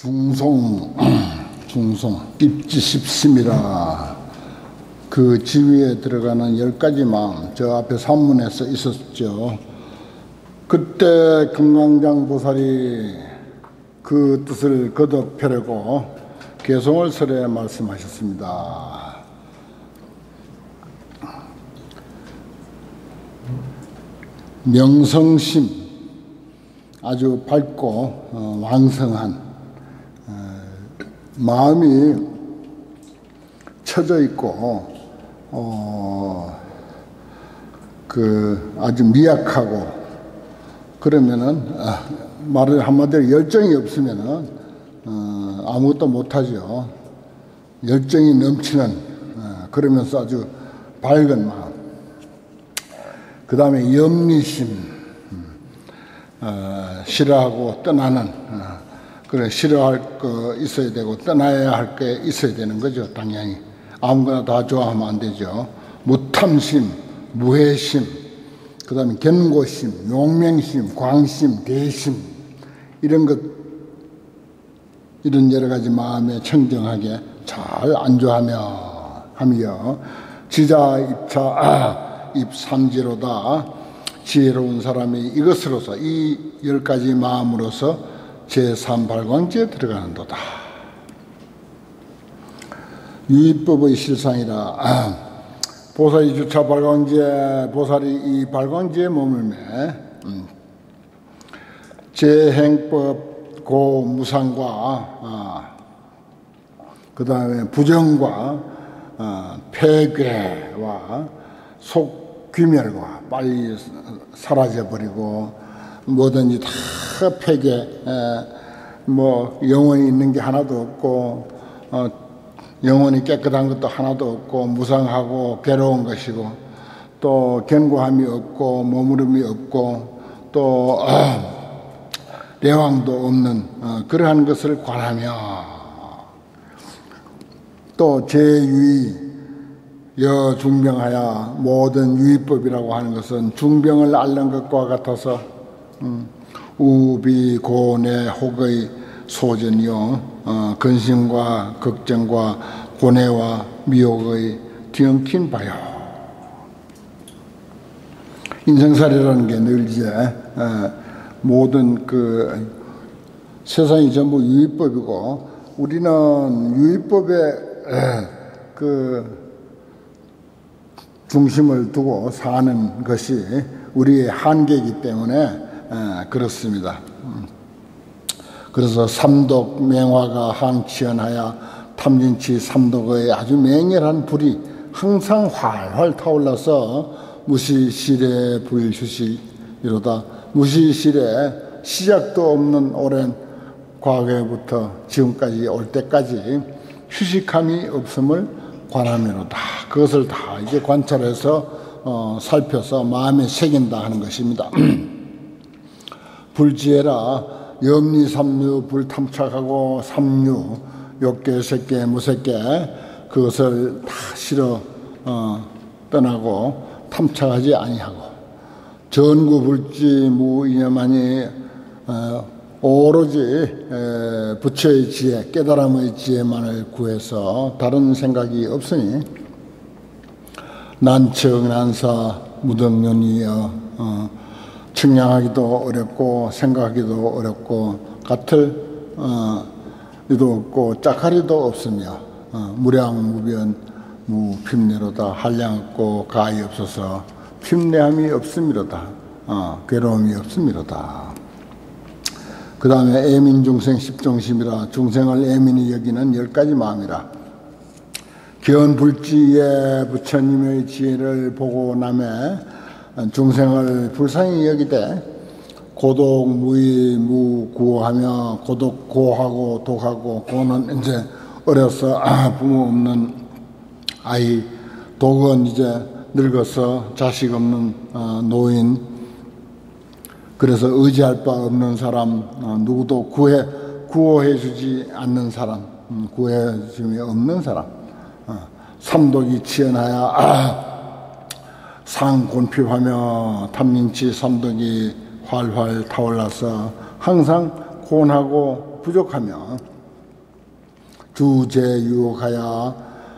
중송 입지십심이라 그 지위에 들어가는 10가지 마음, 저 앞에 산문에 써 있었죠. 그때 금강장 보살이 그 뜻을 거듭 펴려고 개송을설에 말씀하셨습니다. 명성심, 아주 밝고 왕성한 마음이 처져 있고 아주 미약하고 그러면은 말을 한마디로 열정이 없으면은 아무것도 못하죠. 열정이 넘치는 그러면서 아주 밝은 마음. 그 다음에 염리심, 싫어하고 떠나는 그래 싫어할 거 있어야 되고 떠나야 할 게 있어야 되는 거죠. 당연히 아무거나 다 좋아하면 안 되죠. 무탐심, 무해심, 그 다음에 견고심, 용맹심, 광심, 대심 이런 여러 가지 마음에 청정하게 잘 안주하며 지자 입차 입삼지로다. 지혜로운 사람이 이것으로서 이 10가지 마음으로서 제3발광지에 들어가는도다. 유의법의 실상이라 보살이 주차 발광지에 보살이 이 발광지에 머물매 제행법 고무상과 그 다음에 부정과 폐괴와 속귀멸과 빨리 사라져버리고 뭐든지 다 폐괴, 영혼이 있는 게 하나도 없고 영혼이 깨끗한 것도 하나도 없고 무상하고 괴로운 것이고 또 견고함이 없고 머무름이 없고 또 대왕도 없는 그러한 것을 관하며 또 제유의 여중병하여 모든 유의법이라고 하는 것은 중병을 앓는 것과 같아서 우비 고뇌 혹의 소전이요 근심과 걱정과 고뇌와 미혹의 뒤엉킨 바요. 인생살이라는 게 늘 이제 모든 세상이 전부 유의법이고 우리는 유의법에 중심을 두고 사는 것이 우리의 한계이기 때문에 그렇습니다. 그래서 삼독 맹화가 항치연하여 탐진치 삼독의 아주 맹렬한 불이 항상 활활 타올라서 무시실에 불휴식이로다. 무시실에 시작도 없는 오랜 과거부터 지금까지 올 때까지 휴식함이 없음을 관하면로다. 그것을 다 이제 관찰해서 살펴서 마음에 새긴다 하는 것입니다. 불지혜라 염리삼류 불탐착하고 삼류 욕계 색계 무색계 그것을 다 싫어 떠나고 탐착하지 아니하고 전구불지 무이념하니 오로지 부처의 지혜 깨달음의 지혜만을 구해서 다른 생각이 없으니 난척 난사 무등년이여 측량하기도 어렵고 생각하기도 어렵고 같을 리도 없고 짝하리도 없으며 무량무변 무핍례로다. 한량 없고 가히 없어서 핍례함이 없음이로다. 괴로움이 없음이로다. 그 다음에 애민중생 십종심이라 중생을 애민히 여기는 10가지 마음이라 견불지의 부처님의 지혜를 보고 남에 중생을 불쌍히 여기되 고독 무의 무구하며 고독 고하고 독하고 고는 이제 어려서 부모 없는 아이, 독은 이제 늙어서 자식 없는 노인, 그래서 의지할 바 없는 사람, 누구도 구호해 주지 않는 사람, 구호해 줌이 없는 사람, 삼독이 치연하여 상곤핍하며 탐민치 삼독이 활활 타올라서 항상 곤하고 부족하며 주제유하여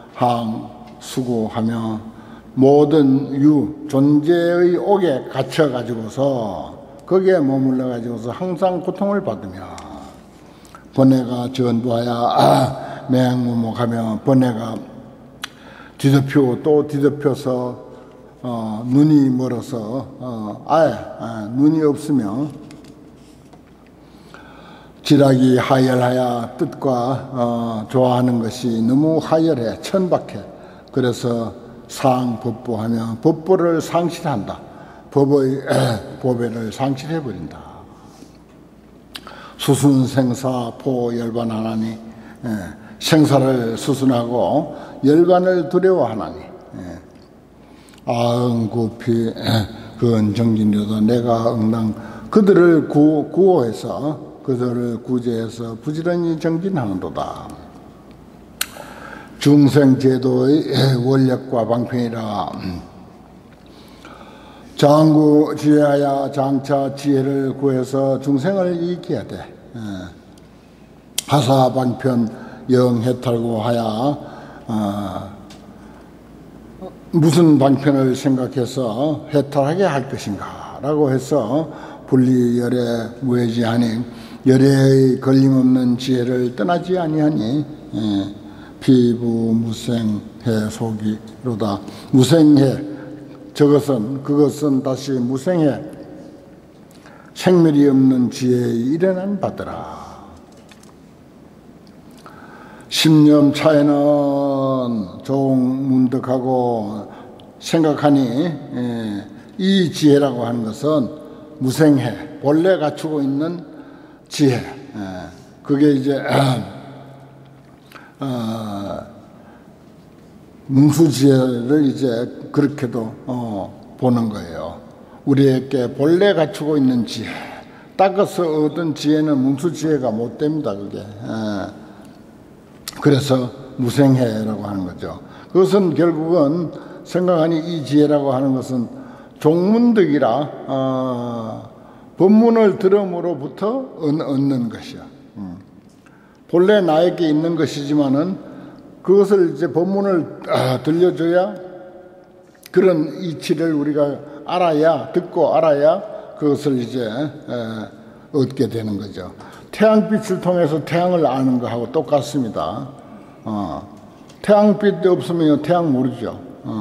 항수고하며 모든 존재의 옥에 갇혀가지고서 거기에 머물러가지고서 항상 고통을 받으며 번뇌가 전부하여 맹무목하며 번뇌가 뒤덮이고 또 뒤덮여서 눈이 멀어서 아예 눈이 없으며 지락이 하열하여 뜻과 좋아하는 것이 너무 하열해 천박해. 그래서 상법보하며 법보를 상실한다. 법의 보배를 상실해버린다. 수순생사 포열반하나니 생사를 수순하고 열반을 두려워하나니 아응구피 근정진료도 내가 응당 그들을 구호해서 그들을 구제해서 부지런히 정진하는도다. 중생제도의 원력과 방편이라 장구 지혜하여 장차 지혜를 구해서 중생을 이익해야 돼. 하사방편 영해탈구하여 무슨 방편을 생각해서 해탈하게 할 것인가 라고 해서 분리열애 무해지하니 열애의 걸림없는 지혜를 떠나지 아니하니 피부 무생해 속이로다. 무생해 그것은 다시 무생해 생멸이 없는 지혜에 일어난 바더라. 십념 차에는 종문득하고 생각하니 이 지혜라고 하는 것은 무생해 본래 갖추고 있는 지혜. 그게 이제 뭉수지혜를 이제 그렇게도 보는 거예요. 우리에게 본래 갖추고 있는 지혜. 닦아서 얻은 지혜는 뭉수지혜가 못 됩니다. 그게. 그래서 무생해라고 하는 거죠. 그것은 결국은 생각하니 이 지혜라고 하는 것은 종문득이라 법문을 들음으로부터 얻는 것이야. 본래 나에게 있는 것이지만은 그것을 이제 법문을 들려줘야 그런 이치를 우리가 알아야 듣고 알아야 그것을 이제 얻게 되는 거죠. 태양빛을 통해서 태양을 아는 거하고 똑같습니다. 태양빛 없으면 태양 모르죠.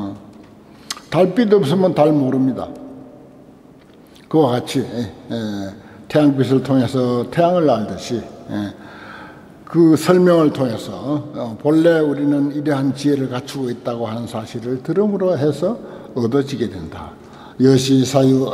달빛 없으면 달 모릅니다. 그와 같이 태양빛을 통해서 태양을 알듯이 그 설명을 통해서 본래 우리는 이러한 지혜를 갖추고 있다고 하는 사실을 들음으로 해서 얻어지게 된다. 여시 사유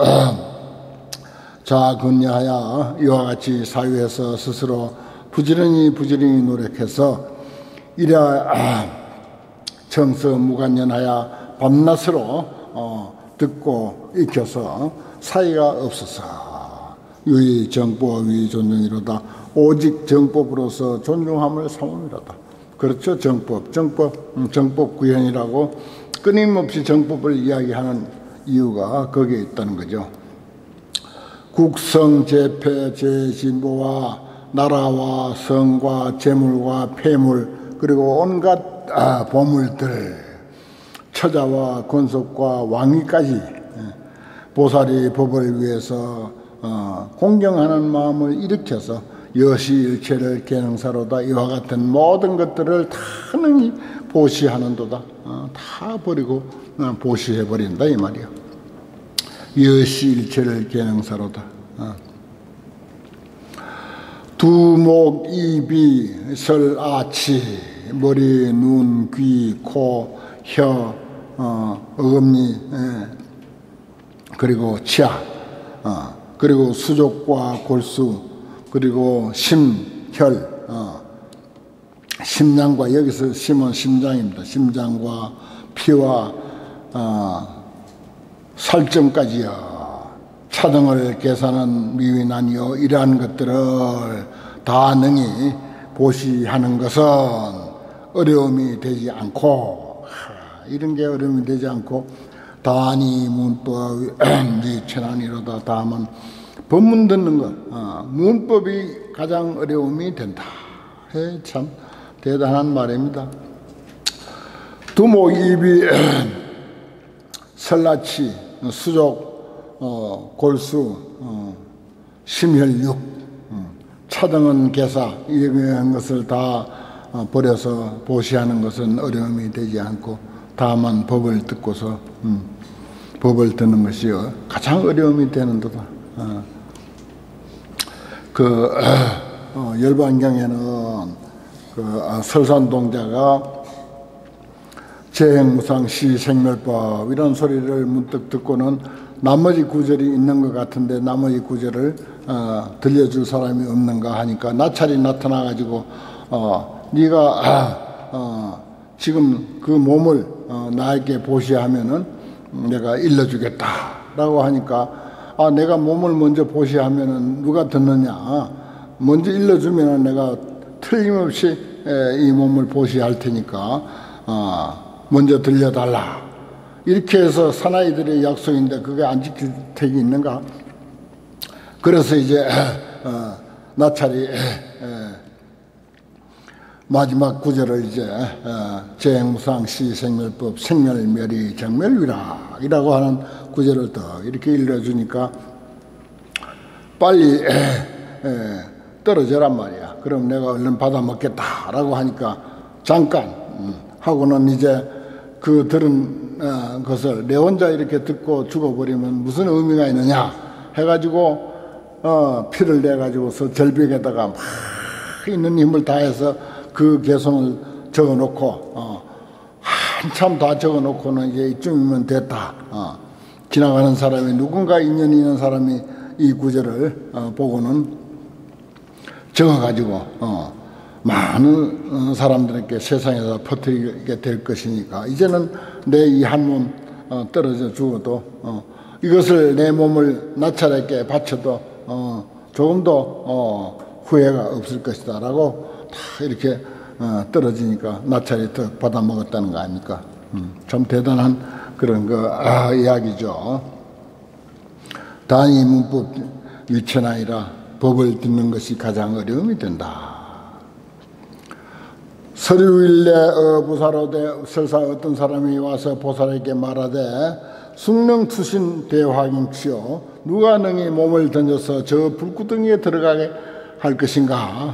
자근야하여 이와 같이 사유에서 스스로 부지런히 노력해서 이라 청서 무관연하여 밤낮으로 듣고 익혀서 사이가 없어서 유의 정법 위 존중이로다. 오직 정법으로서 존중함을 삼음이로다. 그렇죠. 정법 구현이라고 끊임없이 정법을 이야기하는 이유가 거기에 있다는 거죠. 국성 제패 제신보와 나라와 성과 재물과 폐물 그리고 온갖 보물들 처자와 권속과 왕위까지 보살이 법을 위해서 공경하는 마음을 일으켜서 여시일체를 계능사로다. 이와 같은 모든 것들을 다 능히 보시하는도다. 다 버리고 보시해버린다 이 말이야. 여시일체를 계능사로다. 두목 입이 설아치 머리 눈 귀 코 혀 어금니 그리고 치아 그리고 수족과 골수 그리고 심혈 심장과 여기서 심은 심장입니다. 심장과 피와 살점까지요. 차등을 계산한 미위난이요. 이러한 것들을 다 능히 보시하는 것은 어려움이 되지 않고 이런 게 어려움이 되지 않고 다니 문법 미천하니로다. 다만 법문 듣는 것, 문법이 가장 어려움이 된다. 참 대단한 말입니다. 두목, 입이, 설라치, 수족, 골수, 심혈육, 차등은 개사, 이런 것을 다 버려서 보시하는 것은 어려움이 되지 않고, 다만 법을 듣고서 법을 듣는 것이 가장 어려움이 되는 도다. 열반경에는 설산동자가 재행무상시 생멸법 이런 소리를 문득 듣고는 나머지 구절이 있는 것 같은데 나머지 구절을 들려줄 사람이 없는가 하니까 나찰이 나타나가지고 네가 지금 그 몸을 나에게 보시하면은 내가 일러주겠다라고 하니까 내가 몸을 먼저 보시하면은 누가 듣느냐, 먼저 일러주면은 내가 틀림없이 이 몸을 보시할 테니까 먼저 들려달라. 이렇게 해서 사나이들의 약속인데 그게 안 지킬 택이 있는가? 그래서 이제 나찰이 마지막 구절을 이제 재행무상시 생멸법 생멸멸이 정멸위락이라고 하는 구절을 더 이렇게 읽어주니까 빨리 떨어져란 말이야. 그럼 내가 얼른 받아 먹겠다라고 하니까 잠깐 하고는 이제 그 들은 것을 내 혼자 이렇게 듣고 죽어버리면 무슨 의미가 있느냐 해가지고 피를 내가지고서 절벽에다가 막 있는 힘을 다해서 그 개성을 적어놓고 한참 다 적어놓고는 이제 이쯤이면 됐다. 지나가는 사람이 누군가 인연이 있는 사람이 이 구절을 보고는 적어가지고 많은 사람들에게 세상에서 퍼뜨리게 될 것이니까 이제는 내 이 한 몸 떨어져 죽어도 이것을 내 몸을 나찰에게 바쳐도 조금도 후회가 없을 것이다 라고 다 이렇게 떨어지니까 나찰이 더 받아먹었다는 거 아닙니까? 참 대단한 그런 이야기죠. 단위 문법 유천하이라 법을 듣는 것이 가장 어려움이 된다. 서류일래 부사로되 설사 어떤 사람이 와서 보살에게 말하되 숙명투신 대화경치요 누가 능히 몸을 던져서 저 불구덩이에 들어가게 할 것인가?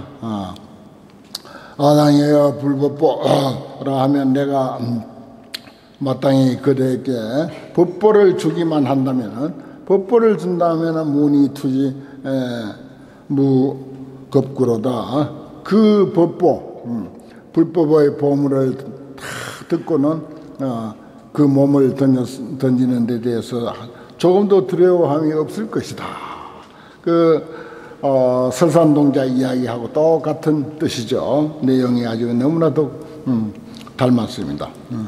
아당이여 불법보라 하면 내가 마땅히 그대에게 법보를 주기만 한다면 법보를 준다면 무니투지 무겁구로다. 그 법보 불법의 보물을 다 듣고는 그 몸을 던지는 데 대해서 조금도 두려워함이 없을 것이다. 설산동자 이야기하고 똑같은 뜻이죠. 내용이 아주 너무나도 닮았습니다.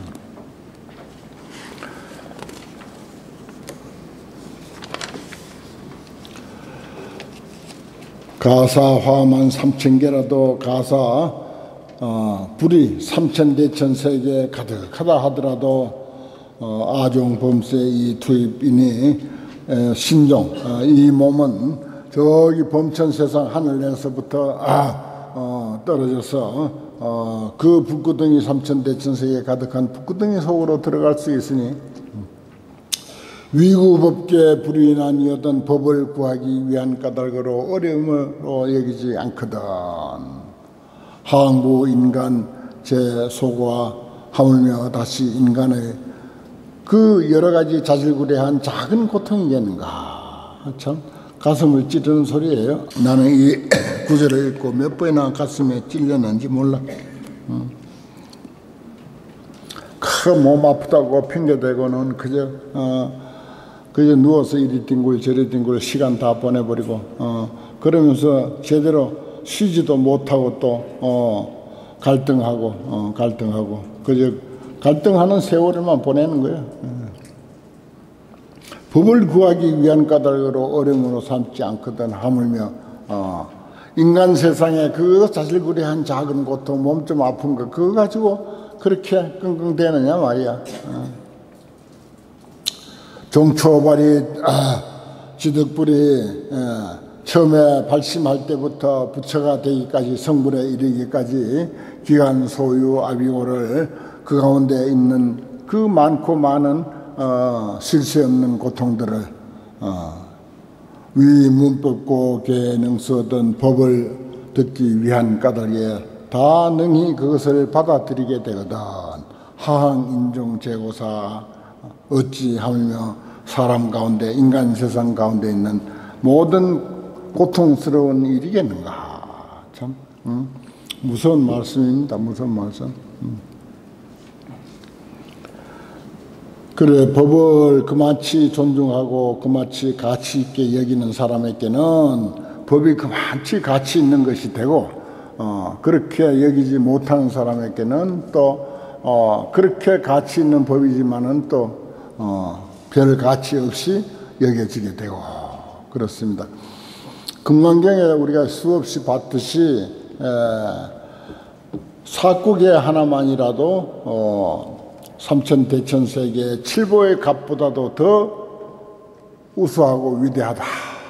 가사 화만 3000개라도 가사 불이 3000대천세계 가득하다 하더라도 아종범세 이 투입이니 신종 이 몸은 저기 범천세상 하늘에서부터 떨어져서 그 불구덩이 3000대천세계 가득한 불구덩이 속으로 들어갈 수 있으니 위구법계 불인한이었던 법을 구하기 위한 까닭으로 어려움으로 여기지 않거든. 항구 인간 제 소과 하물며 다시 인간의 그 여러 가지 자질구레한 작은 고통이겠는가. 참 가슴을 찌르는 소리예요. 나는 이 구절을 읽고 몇 번이나 가슴에 찔렸는지 몰라. 몸 아프다고 핑계대고는 그저 누워서 이리 뒹굴 저리 뒹굴 시간 다 보내버리고 그러면서 제대로 쉬지도 못하고 또 갈등하고 그저 갈등하는 세월만 보내는 거예요. 법을 구하기 위한 까닭으로 어려움으로 삼지 않거든. 하물며 인간 세상에 그 자질구레한 작은 고통 몸 좀 아픈 거 그거 가지고 그렇게 끙끙대느냐 말이야. 종초발이 지득불이 처음에 발심할 때부터 부처가 되기까지 성불에 이르기까지 기간 소유 아비고를 그 가운데 있는 그 많고 많은 쉴 새 없는 고통들을 위 문법고 계능수 얻은 법을 듣기 위한 까닭에 다 능히 그것을 받아들이게 되거든. 하항 인종 재고사 어찌 하물며 사람 가운데 인간 세상 가운데 있는 모든 고통스러운 일이겠는가. 참 무서운 말씀입니다. 무서운 말씀. 그래, 법을 그만치 존중하고 그만치 가치 있게 여기는 사람에게는 법이 그만치 가치 있는 것이 되고 그렇게 여기지 못하는 사람에게는 또 그렇게 가치 있는 법이지만은 또 별 가치 없이 여겨지게 되고 그렇습니다. 금강경에 우리가 수없이 봤듯이 사국의 하나만이라도 삼천대천세계 칠보의 값보다도 더 우수하고 위대하다.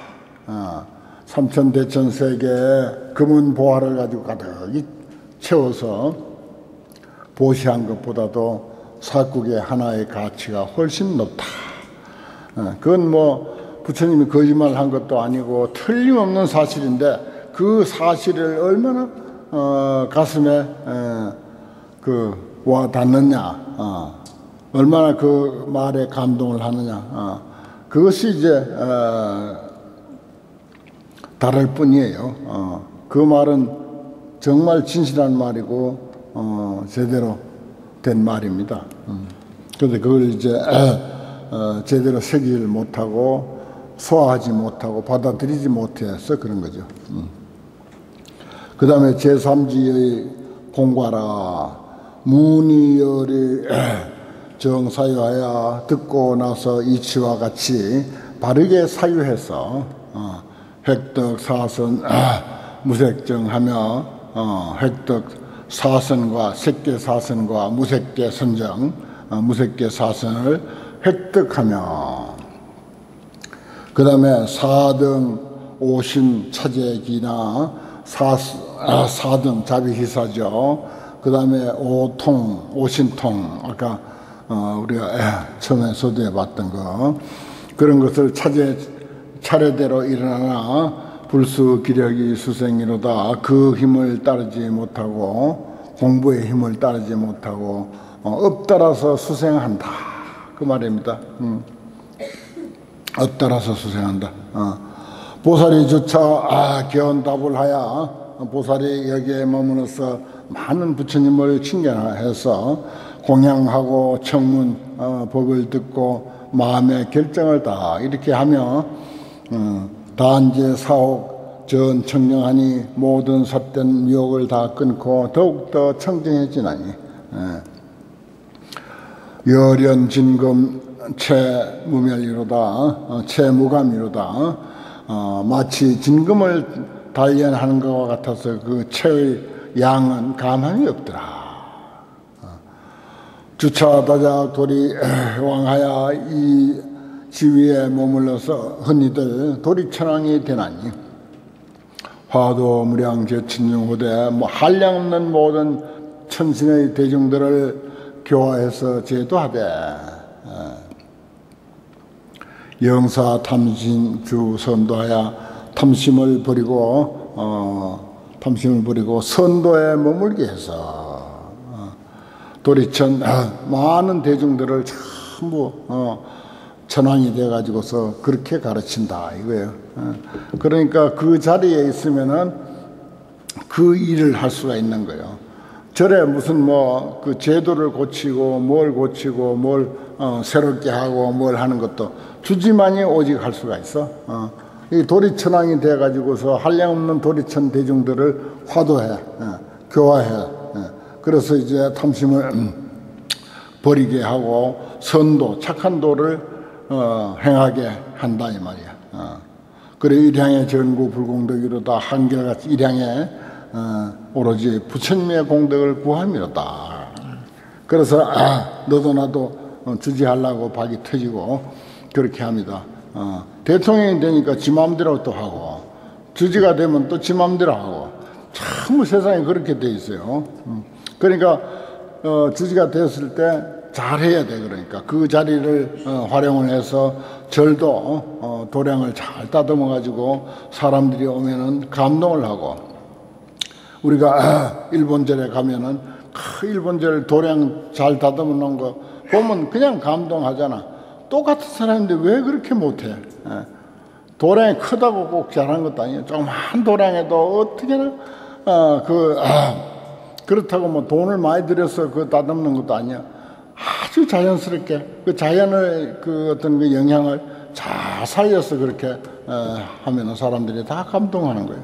삼천대천세계 금은 보화를 가지고 가득히 채워서 보시한 것보다도 사국의 하나의 가치가 훨씬 높다. 그건 뭐 부처님이 거짓말한 것도 아니고 틀림없는 사실인데 그 사실을 얼마나 가슴에 와 닿느냐, 얼마나 그 말에 감동을 하느냐, 그것이 이제 다를 뿐이에요. 그 말은 정말 진실한 말이고 제대로 된 말입니다. 그런데 그걸 이제 제대로 새기질 못하고 소화하지 못하고 받아들이지 못해서 그런 거죠. 그 다음에 제3지의 공과라 문의열이 정사유하여 듣고 나서 이치와 같이 바르게 사유해서 획득 사선 무색정하며 획득 사선과 색계 사선과 무색계 선정 무색계 사선을 획득하며 그 다음에 사등 오신 차제기나 사등 자비희사죠. 그 다음에 오통 오신통 아까 우리가 처음에 소두에 봤던 거 그런 것을 차례대로 일어나나 불수 기력이 수생이로다. 그 힘을 따르지 못하고 공부의 힘을 따르지 못하고 엎따라서 수생한다. 그 말입니다. 엎따라서 수생한다. 보살이 주차 견답을 하여 보살이 여기에 머무르서 많은 부처님을 칭견해서 공양하고 청문 법을 듣고 마음의 결정을 다 이렇게 하며 단제 사옥 전 청정하니 모든 삿된 유혹을 다 끊고 더욱더 청정해지나니 열연 진금 채무멸이로다 채무감이로다 마치 진금을 단련하는 것과 같아서 그 채의 양은 가망이 없더라. 주차다작 도리 왕하야 이 지위에 머물러서 흔히들 도리천왕이 되나니 화도 무량 제친중호대 한량없는 모든 천신의 대중들을 교화해서 제도하되 영사 탐심 주 선도하여 탐심을 버리고 선도에 머물게 해서 도리천 많은 대중들을 전부 천왕이 돼가지고서 그렇게 가르친다 이거예요. 그러니까 그 자리에 있으면은 그 일을 할 수가 있는 거예요. 절에 무슨 뭐 그 제도를 고치고 뭘 고치고 뭘 새롭게 하고 뭘 하는 것도 주지만이 오직 할 수가 있어. 이 도리천왕이 돼가지고서 한량없는 도리천 대중들을 화도해, 교화해. 그래서 이제 탐심을 버리게 하고 선도, 착한 도를 행하게 한다 이 말이야. 그래 일향의 전구 불공덕이로다 한결같이 일향의 오로지 부처님의 공덕을 구함이로다. 그래서 너도 나도 주지하려고 박이 터지고 그렇게 합니다. 대통령이 되니까 지 마음대로 또 하고, 주지가 되면 또 지 마음대로 하고, 참 세상에 그렇게 돼 있어요. 그러니까 주지가 됐을 때 잘해야 돼. 그러니까 그 자리를 활용을 해서 절도 도량을 잘 다듬어 가지고 사람들이 오면은 감동을 하고, 우리가 일본절에 가면은 일본절 도량 잘 다듬어 놓은 거 보면 그냥 감동하잖아. 똑같은 사람인데 왜 그렇게 못해? 도량이 크다고 꼭 잘한 것도 아니에요. 조그만 도량에도 어떻게나 그렇다고 뭐 돈을 많이 들여서 그 다듬는 것도 아니야. 아주 자연스럽게 그 자연의 그 어떤 그 영향을 잘 살려서 그렇게 하면은 사람들이 다 감동하는 거예요.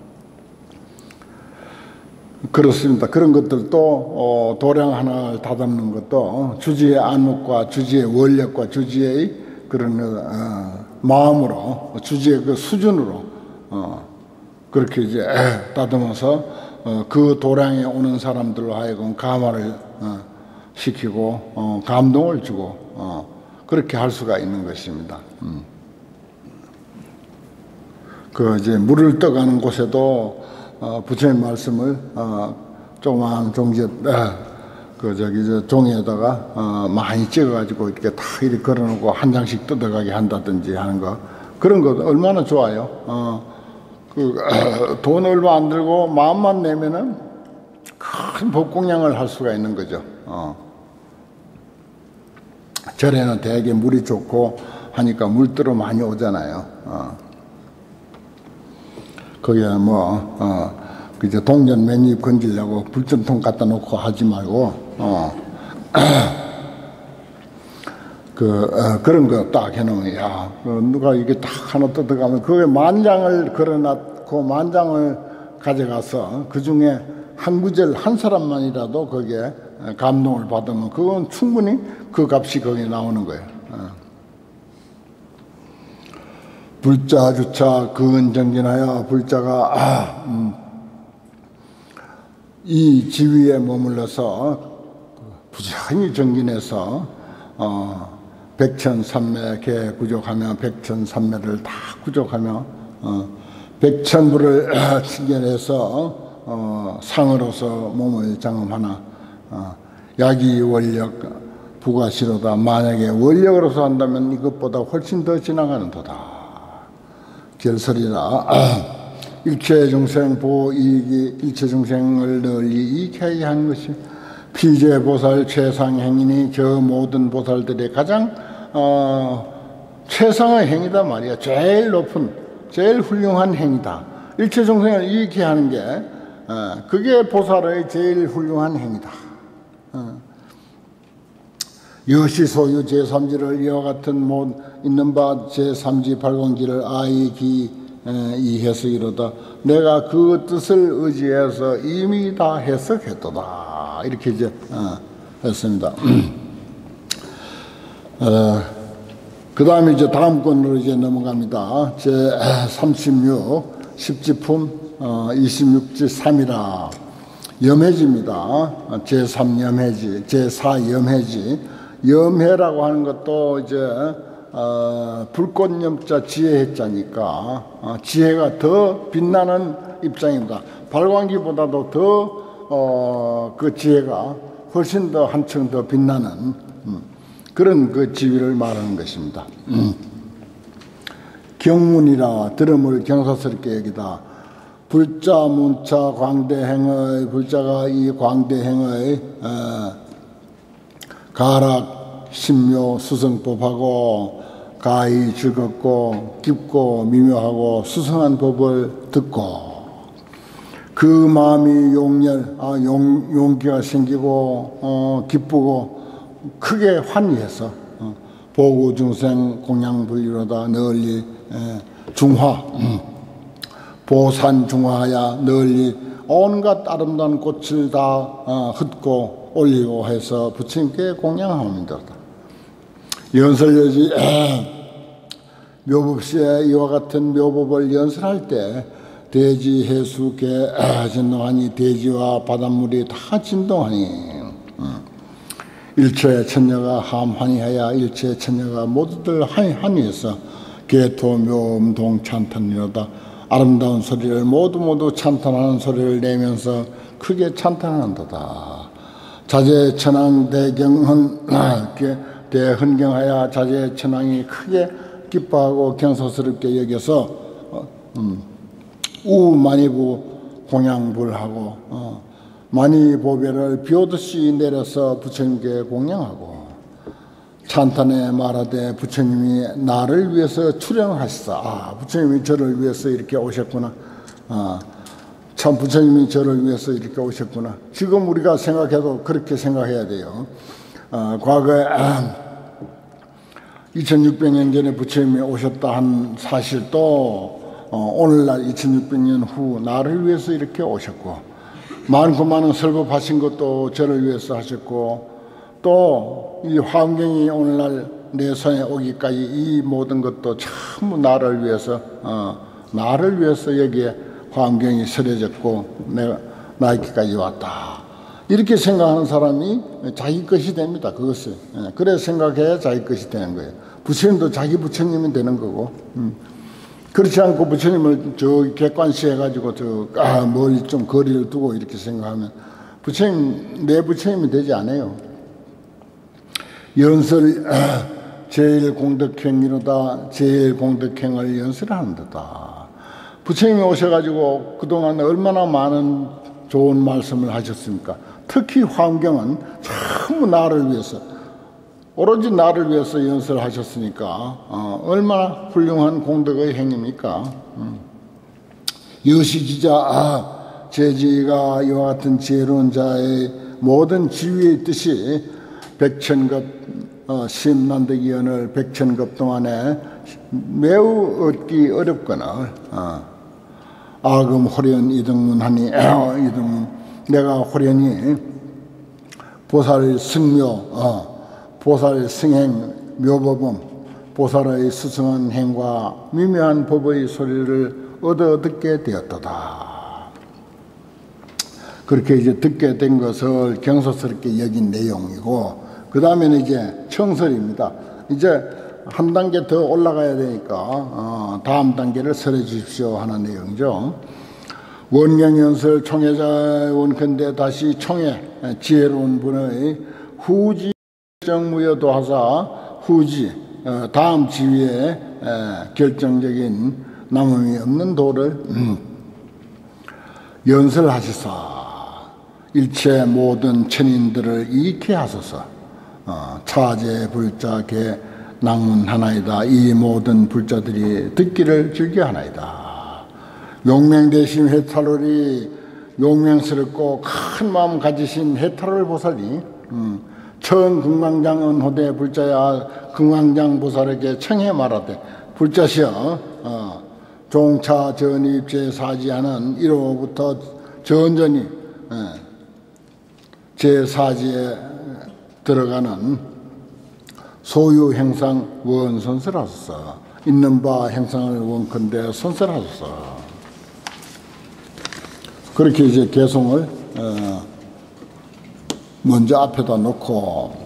그렇습니다. 그런 것들도 도량 하나 다듬는 것도 주지의 안목과 주지의 원력과 주지의 그런 마음으로, 주지의 그 수준으로 그렇게 이제 다듬어서 그 도량에 오는 사람들로 하여금 감화를 시키고 감동을 주고 그렇게 할 수가 있는 것입니다. 그 이제 물을 떠가는 곳에도 부처님 말씀을 조그마한 종지에 종이에다가 많이 찍어가지고 이렇게 다 이렇게 걸어놓고 한 장씩 뜯어가게 한다든지 하는 거, 그런 거 얼마나 좋아요. 돈 얼마 안 들고 마음만 내면은 큰 법공양을 할 수가 있는 거죠. 절에는 대개 물이 좋고 하니까 물들어 많이 오잖아요. 거기에 그저 동전 맨입 건지려고 불전통 갖다 놓고 하지 말고, 그런 거 딱 해놓으면, 야, 누가 이게 딱 하나 뜯어가면, 그게 만장을 걸어놨고, 만장을 가져가서, 그 중에 한 구절 한 사람만이라도 거기에 감동을 받으면, 그건 충분히 그 값이 거기에 나오는 거예요. 불자 주차 근정진하여, 불자가 이 지위에 머물러서 부지런히 정진해서 백천삼매 개 구족하며 백천삼매를 다 구족하며 백천부를 칭견해서 상으로서 몸을 장엄하나 약이 원력 부가시로다. 만약에 원력으로서 한다면 이것보다 훨씬 더 지나가는 도다. 결설이라 일체 중생 보이익이 일체 중생을 널리 이익하게 하는 것이 피제 보살 최상 행위니 저 모든 보살들의 가장 최상의 행위다 말이야. 제일 높은, 제일 훌륭한 행위다. 일체 중생을 이익해 하는 게 그게 보살의 제일 훌륭한 행위다. 여시 소유 제3지를 이와 같은 못 있는 바 제3지 발광지를 아이기 이해서 이르다. 내가 그 뜻을 의지해서 이미 다 해석했도다. 이렇게 이제 했습니다. 그 다음에 이제 다음 권으로 이제 넘어갑니다. 제36 십지품 26지 3이라 염해지입니다. 제3 염해지, 제4 염해지. 염해라고 하는 것도 이제 불꽃염자 지혜해자니까 지혜가 더 빛나는 입장입니다. 발광기보다도 더 그 지혜가 훨씬 더 한층 더 빛나는 그런 그 지위를 말하는 것입니다. 경문이라 들음을 경사스럽게 여기다. 불자 문차 광대행의 불자가 이 광대행의 가락 신묘 수성법하고 가히 즐겁고 깊고 미묘하고 수성한 법을 듣고 그 마음이 용기가 생기고 기쁘고 크게 환희해서 보구 중생 공양불리로다 널리 중화 보산 중화야 널리 온갖 아름다운 꽃을 다 흩고 올리고 해서 부처님께 공양합니다. 연설여지 묘법시에 이와 같은 묘법을 연설할 때 대지 해수계 진동하니 대지와 바닷물이 다 진동하니 일체 천녀가 함 환희하여 일체 천녀가 모두들 환희해서 개토 묘음동 찬탄이로다. 아름다운 소리를 모두 찬탄하는 소리를 내면서 크게 찬탄한도다. 자재천왕 대헌경하여 자재천왕이 크게 기뻐하고 경소스럽게 여겨서 우만이부 공양불하고 만이보배를 비오듯이 내려서 부처님께 공양하고 찬탄에 말하되 부처님이 나를 위해서 출연하시사. 부처님이 저를 위해서 이렇게 오셨구나. 참 부처님이 저를 위해서 이렇게 오셨구나. 지금 우리가 생각해도 그렇게 생각해야 돼요. 과거에 2600년 전에 부처님이 오셨다 한 사실도 오늘날 2600년 후 나를 위해서 이렇게 오셨고, 많고 많은 설법하신 것도 저를 위해서 하셨고, 또 이 화엄경이 오늘날 내 손에 오기까지 이 모든 것도 전부 나를 위해서 여기에 화엄경이 서려졌고 내가 나에게까지 왔다. 이렇게 생각하는 사람이 자기 것이 됩니다. 그것을. 그래 생각해야 자기 것이 되는 거예요. 부처님도 자기 부처님이 되는 거고. 그렇지 않고 부처님을 저 객관시해가지고 멀리 좀 거리를 두고 이렇게 생각하면 부처님, 내 부처님이 되지 않아요. 연설 제일 공덕행이로다. 제일 공덕행을 연설하는도다. 부처님이 오셔가지고 그동안 얼마나 많은 좋은 말씀을 하셨습니까? 특히 화엄경은 전부 나를 위해서, 오로지 나를 위해서 연설하셨으니까 얼마나 훌륭한 공덕의 행입니까? 여시지자 제지가 이와 같은 지혜로운 자의 모든 지위의 뜻이 백천급 심난득이언을 백천급 동안에 매우 얻기 어렵거늘 아금 호련 이등문하니 이등문 내가 호련히 보살 승묘 보살 승행 묘법음 보살의 스승한 행과 미묘한 법의 소리를 얻어 듣게 되었도다. 그렇게 이제 듣게 된 것을 경소스럽게 여긴 내용이고, 그 다음에는 이제 청설입니다. 이제 한 단계 더 올라가야 되니까 다음 단계를 설해 주십시오 하는 내용이죠. 원경연설 총회자 원컨대 다시 총회 지혜로운 분의 후지 결정무여도 하사 후지 다음 지위에 결정적인 남음이 없는 도를 연설하시사 일체 모든 천인들을 이익해 하소서. 차제 불자 개 낭문하나이다. 이 모든 불자들이 듣기를 즐겨하나이다. 용맹대심 해탈월이 용맹스럽고 큰 마음 가지신 해탈월 보살이 처음 금강장 은호대 불자야 금강장 보살에게 청해 말하되 불자시여 종차 전입제 사지하는 1호부터 전전이 제4지에 들어가는 소유 행상 원선설하소서. 있는 바 행상을 원컨대 선설하소서. 그렇게 이제 개송을 먼저 앞에다 놓고